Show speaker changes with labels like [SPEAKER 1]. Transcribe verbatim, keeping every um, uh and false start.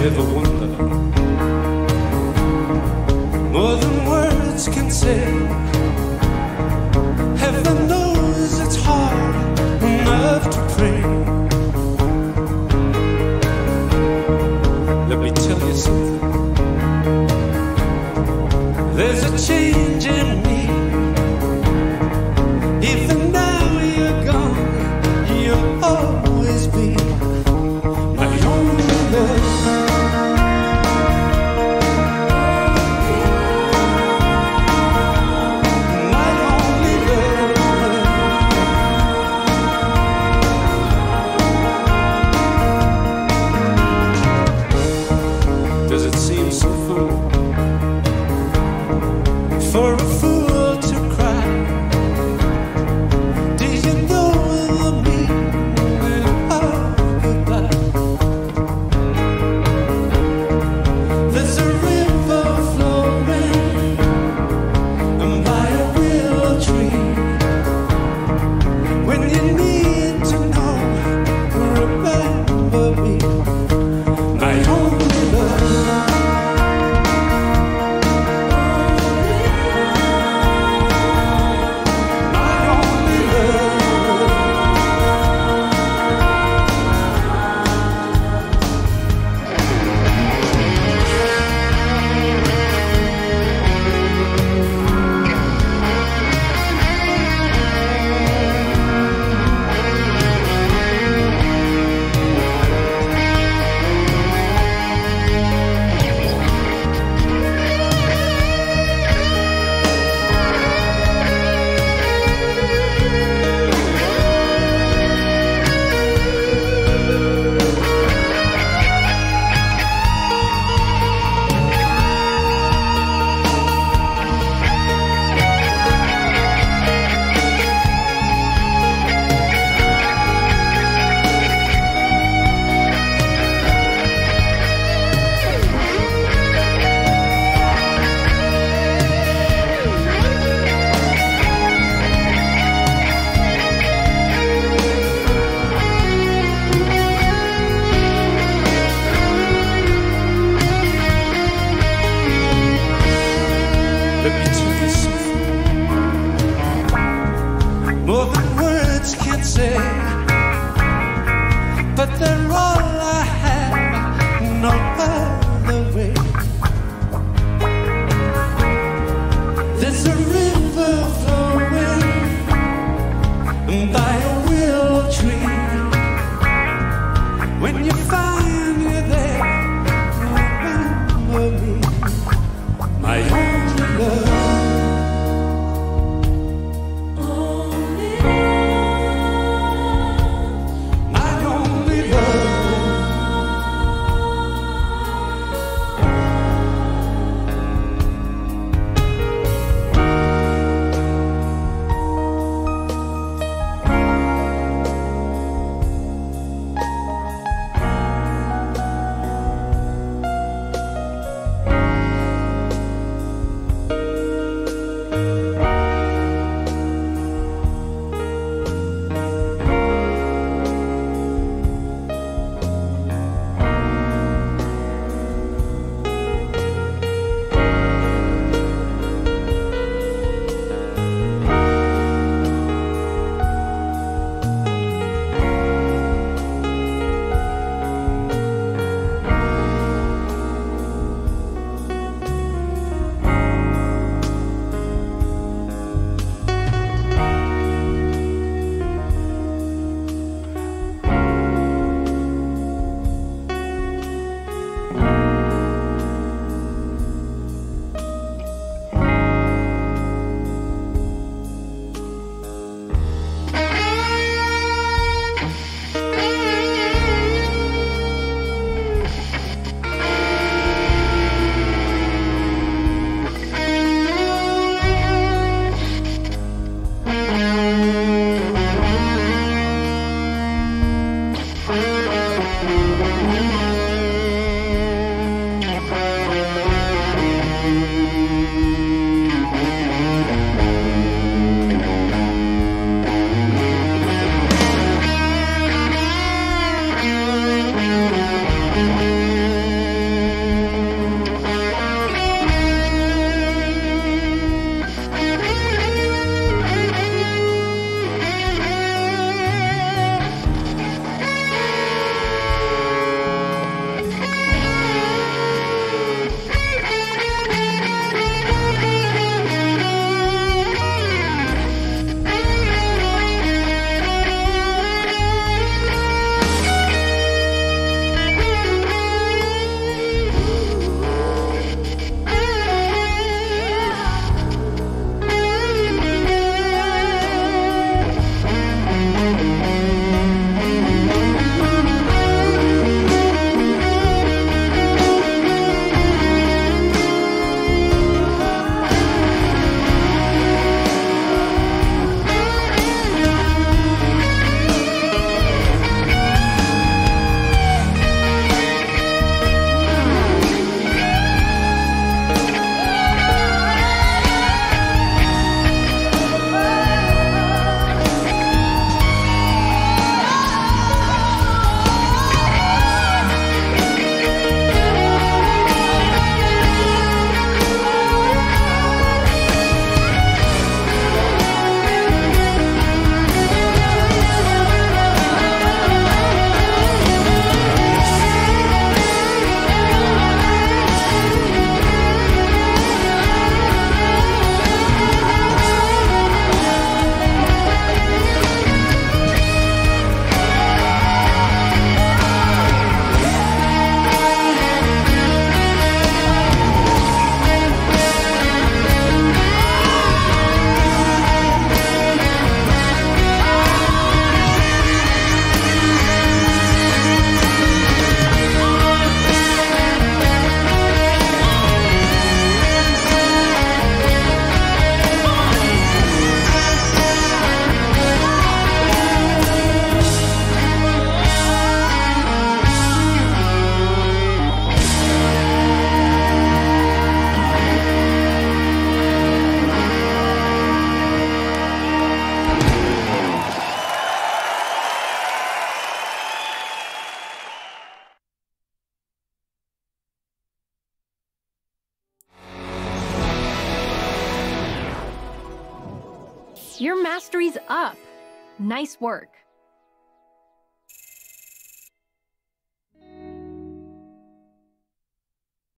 [SPEAKER 1] ever wonder, more than words can say. Heaven knows it's hard enough to pray. Let me tell you something. There's a change in me. Even now you're gone, you'll always be my only love. Does it seem so fool for a fool to cry? Do you know the meaning of goodbye? There's a river flowing by a willow tree. When you need to know, remember me, my only love. Let me tell you something, more than words can say, but they're all I have, no other way. There's a river flowing by a willow tree. When you find you're there, remember me, my only love. Only love. My only love.
[SPEAKER 2] Your mastery's up. Nice work.